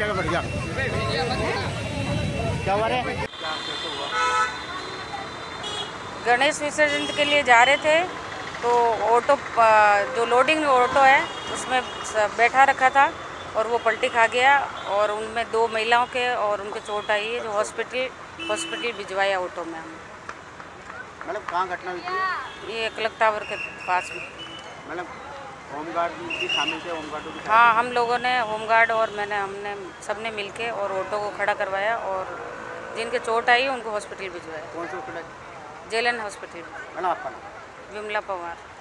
चलेगा बढ़िया। क्या हुआ रे? गणेश विसर्जन के लिए जा रहे थे तो ऑटो जो लोडिंग ऑटो है उसमें बैठा रखा था और वो पलटी खा गया और उनमें 2 महिलाओं के और उनके चोट आई है जो हॉस्पिटल भिजवाया ऑटो में हम। मतलब कहाँ घटना हुई थी? ये क्लॉक टावर के पास में। मतलब होमगार्ड भी शामिल थे? होमगार्ड भी? हाँ, हम लोगों ने होमगार्ड और हमने सबने मिलके और ऑटो को खड़ा करवाया और जिनके चोट आई उनको हॉस्पिटल भिजवाया। कौन सा हॉस्पिटल? जेलन हॉस्पिटल। मैडम आपका नाम? विमला पवार।